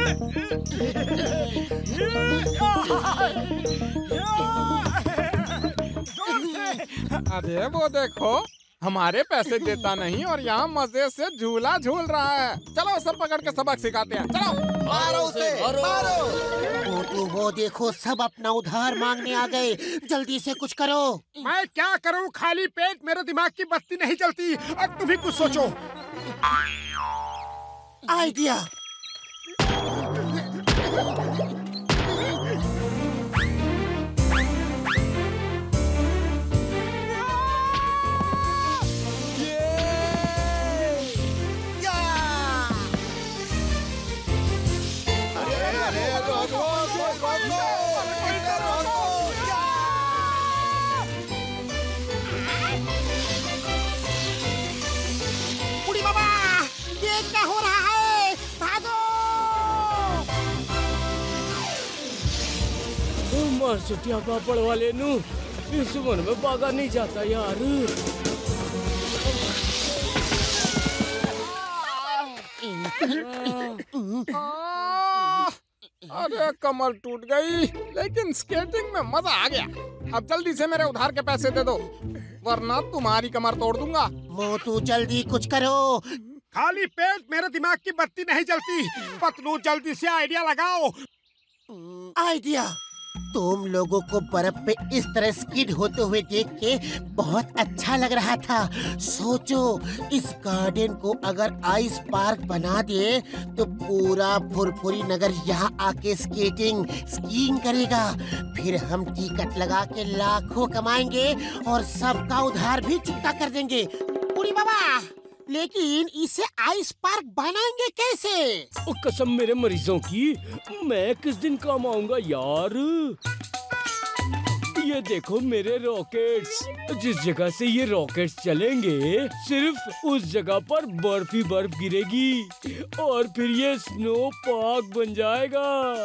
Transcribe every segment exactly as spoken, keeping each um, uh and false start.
अरे वो देखो, हमारे पैसे देता नहीं और यहाँ मजे से झूला झूल रहा है। चलो सब पकड़ के सबक सिखाते हैं। चलो मारो उसे, मारो। मोटू वो देखो, सब अपना उधार मांगने आ गए। जल्दी से कुछ करो। मैं क्या करूं, खाली पेट मेरे दिमाग की बत्ती नहीं जलती। अब तुम ही कुछ सोचो। आइडिया। बुढ़ी बाबा, ये क्या हो रहा है? भागो! मार चुटिया पापड़ वाले नु, इस मन में भागा नहीं जाता यार। अरे कमर टूट गई, लेकिन स्केटिंग में मजा आ गया। अब जल्दी से मेरे उधार के पैसे दे दो, वरना तुम्हारी कमर तोड़ दूंगा। मोटू जल्दी कुछ करो। खाली पेट मेरे दिमाग की बत्ती नहीं जलती। पतलू जल्दी से आइडिया लगाओ। आइडिया। तुम लोगों को बर्फ पे इस तरह स्किड होते हुए देख के बहुत अच्छा लग रहा था। सोचो, इस गार्डन को अगर आइस पार्क बना दे तो पूरा फुरफुरी नगर यहाँ आके स्केटिंग स्कीइंग करेगा। फिर हम टिकट लगा के लाखों कमाएंगे और सबका उधार भी चुकता कर देंगे। बुढ़ी बाबा, लेकिन इसे आइस पार्क बनाएंगे कैसे? ओ कसम मेरे मरीजों की, मैं किस दिन काम आऊंगा यार। ये देखो मेरे रॉकेट्स। जिस जगह से ये रॉकेट्स चलेंगे, सिर्फ उस जगह पर बर्फ ही बर्फ गिरेगी और फिर ये स्नो पार्क बन जाएगा।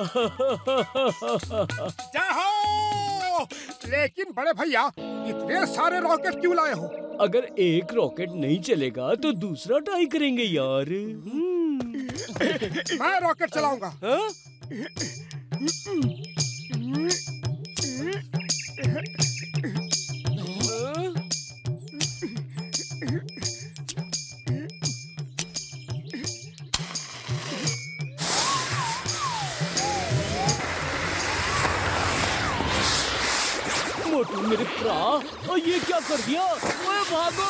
जाओ! लेकिन बड़े भैया, इतने सारे रॉकेट क्यों लाए हो? अगर एक रॉकेट नहीं चलेगा तो दूसरा ट्राई करेंगे यार। मैं रॉकेट चलाऊंगा। हाँ? मोटू मेरे भरा, और ये क्या कर दिया? ओए भागो!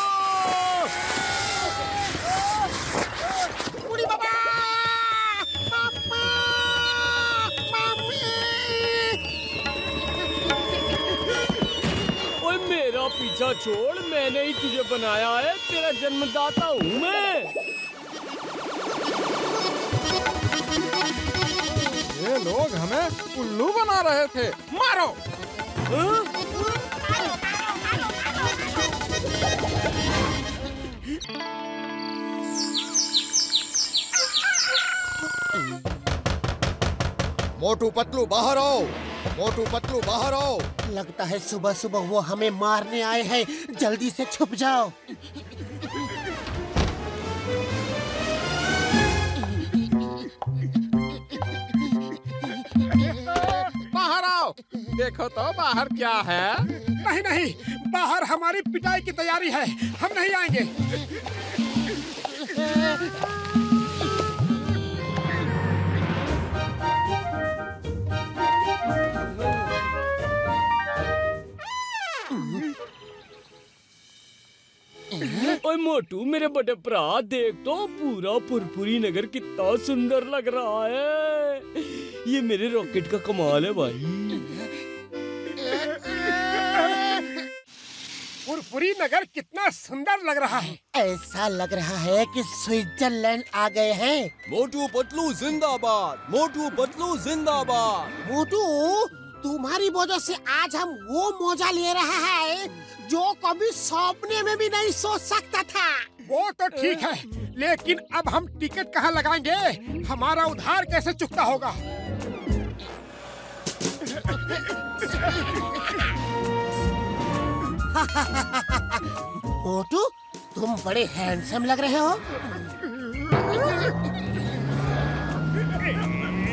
बुढ़ी बाबा! पापा! मम्मी! ओए मेरा पीछा छोड़, मैंने ही तुझे बनाया है, तेरा जन्मदाता हूँ मैं। ये लोग हमें उल्लू बना रहे थे। मारो! हाँ? मोटू पतलू बाहर आओ, मोटू पतलू बाहर आओ। लगता है सुबह सुबह वो हमें मारने आए हैं। जल्दी से छुप जाओ। बाहर आओ, देखो तो बाहर क्या है। नहीं नहीं, बाहर हमारी पिटाई की तैयारी है, हम नहीं आएंगे। ओए मोटू मेरे बड़े भरा, देख तो पूरा फुरफुरी नगर कितना सुंदर लग रहा है। ये मेरे रॉकेट का कमाल है भाई। फुरफुरी नगर कितना सुंदर लग रहा है। ऐसा लग रहा है कि स्विट्जरलैंड आ गए हैं। मोटू पतलू जिंदाबाद, मोटू पतलू जिंदाबाद। मोटू, तुम्हारी वजह से आज हम वो मौजा ले रहा है जो कभी सपने में भी नहीं सोच सकता था। वो तो ठीक है, लेकिन अब हम टिकट कहाँ लगाएंगे? हमारा उधार कैसे चुकता होगा? मोटू, तुम बड़े हैंडसम लग रहे हो।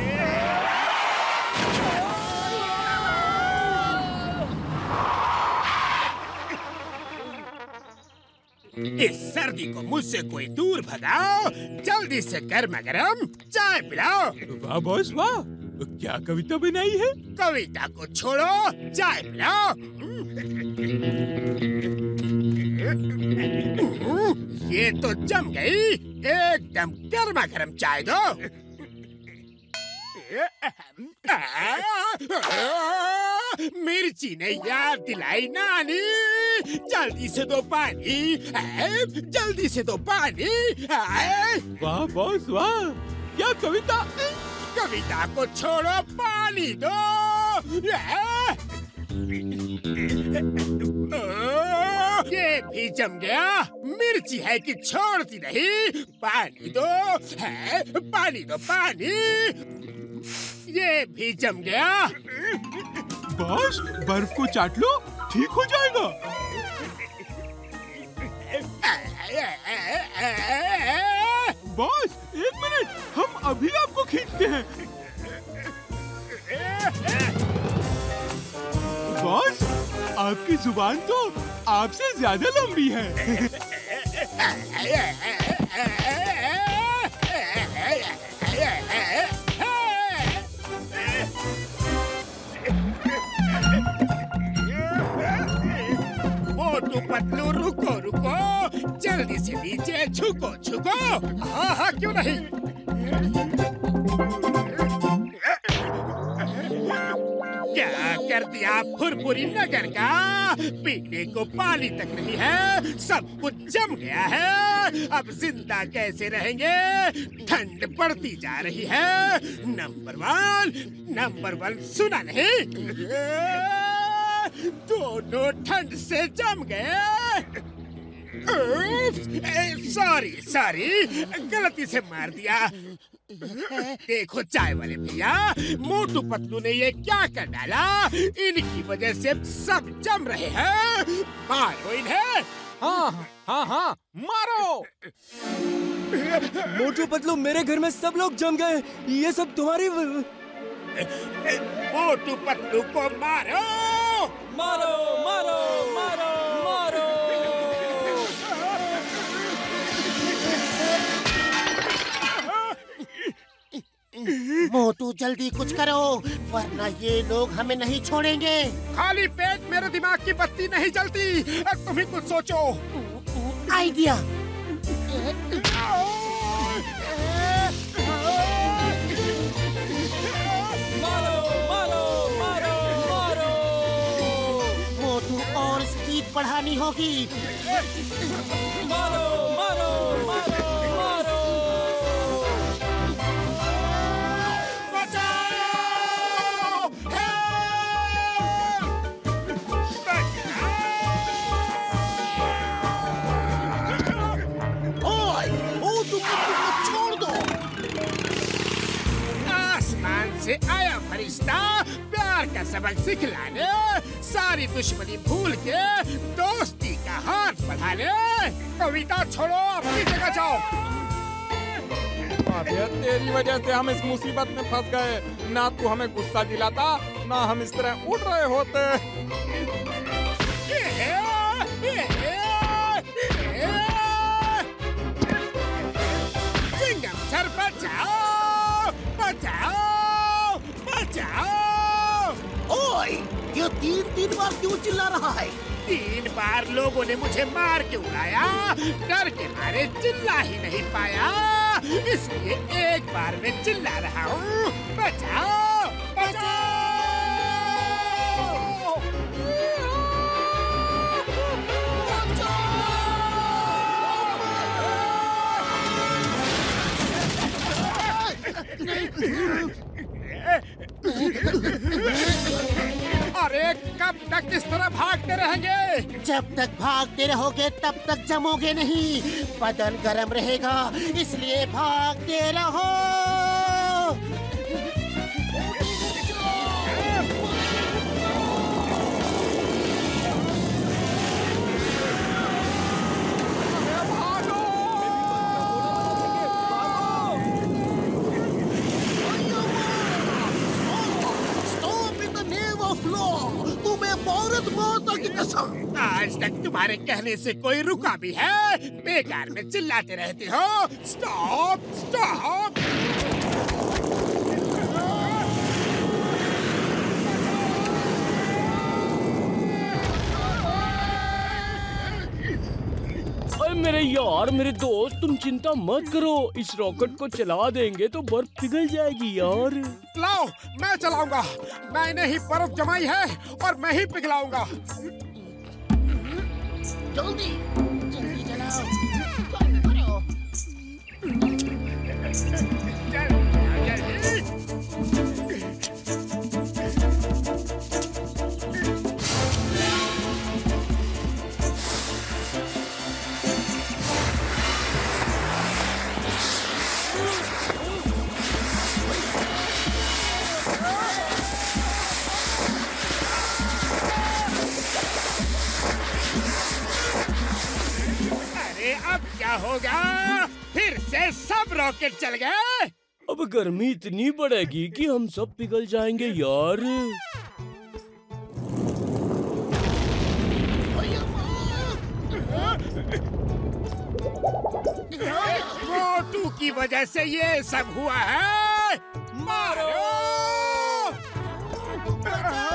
इस सर्दी को मुझसे कोई दूर भगाओ। जल्दी से गर्मा गर्म चाय पिलाओ। वाह बॉस वाह, क्या कविता बनाई है? कविता को छोड़ो, चाय पिलाओ। ये तो जम गई, एकदम गर्मा गर्म चाय दो। मिर्ची ने याद दिलाई नानी, जल्दी से दो पानी, जल्दी से दो पानी। वाह बॉस वाह, क्या कविता! कविता को छोड़ो, पानी दो। ये भी जम गया, मिर्ची है कि छोड़ती नहीं। पानी दो, है पानी दो, पानी। ये भी जम गया। बॉस बर्फ को चाट लो, ठीक हो जाएगा। बॉस एक मिनट, हम अभी आपको खींचते हैं। बॉस आपकी जुबान तो आपसे ज्यादा लंबी है। मोटू पतलू रुको रुको, जल्दी से नीचे झुको झुको। हाँ हाँ क्यों नहीं। क्या कर दिया फुरफुरी नगर का, पीने को पानी तक नहीं है, सब कुछ जम गया है। अब जिंदा कैसे रहेंगे, ठंड पड़ती जा रही है। नंबर वन नंबर वन सुना नहीं, दोनों ठंड से जम गए। सॉरी सॉरी, गलती से मार दिया। देखो चाय वाले भैया, मोटू पतलू ने ये क्या कर डाला, इनकी वजह से सब जम रहे हैं। मारो इन्हें। हाँ हाँ हाँ मारो। मोटू पतलू, मेरे घर में सब लोग जम गए, ये सब तुम्हारी। मोटू पतलू को मारो मारो मारो मारो मारो। मोटू जल्दी कुछ करो, वरना ये लोग हमें नहीं छोड़ेंगे। खाली पेट मेरे दिमाग की बत्ती नहीं जलती, तुम ही कुछ सोचो। आइडिया। मारो मारो मारो मारो। मोटू और स्पीड बढ़ानी होगी। मारो मारो मारो मारो। छोड़ दो। आसमान से आया फरिश्ता, प्यार का सबक सिखलाने, सारी दुश्मनी भूल के दोस्ती का हाथ बढ़ाने। कविता छोड़ो, अपनी जगह जाओ। अबे तेरी वजह से हम इस मुसीबत में फंस गए। ना तू हमें गुस्सा दिलाता, ना हम इस तरह उड़ रहे होते। चिंगम सर बचाओ बचाओ बचाओ। ओए, ये तीन तीन बार क्यों चिल्ला रहा है? तीन बार लोगों ने मुझे मार के उड़ाया, डर के मारे चिल्ला ही नहीं पाया, इसलिए एक बार में चिल्ला रहा हूँ। बचाओ बचाओ। अरे कब तक इस तरह भागते रहेंगे? जब तक भागते रहोगे तब तक जमोगे नहीं, बदन गर्म रहेगा, इसलिए भागते रहो। तुम तुम्हें बहुत माता की कसम। आज तक तुम्हारे कहने से कोई रुका भी है? बेकार में चिल्लाते रहते हो। Stop stop. अरे मेरे यार, मेरे दोस्त, तुम चिंता मत करो। इस रॉकेट को चला देंगे तो बर्फ पिघल जाएगी यार। लाओ, मैं चलाऊंगा। मैंने ही बर्फ जमाई है और मैं ही पिघलाऊंगा। जल्दी जल्दी चलाओ, करो, करो। अब क्या होगा? फिर से सब रॉकेट चल गए। अब गर्मी इतनी बढ़ेगी कि हम सब पिघल जाएंगे यार। मोटू की वजह से ये सब हुआ है। मारो!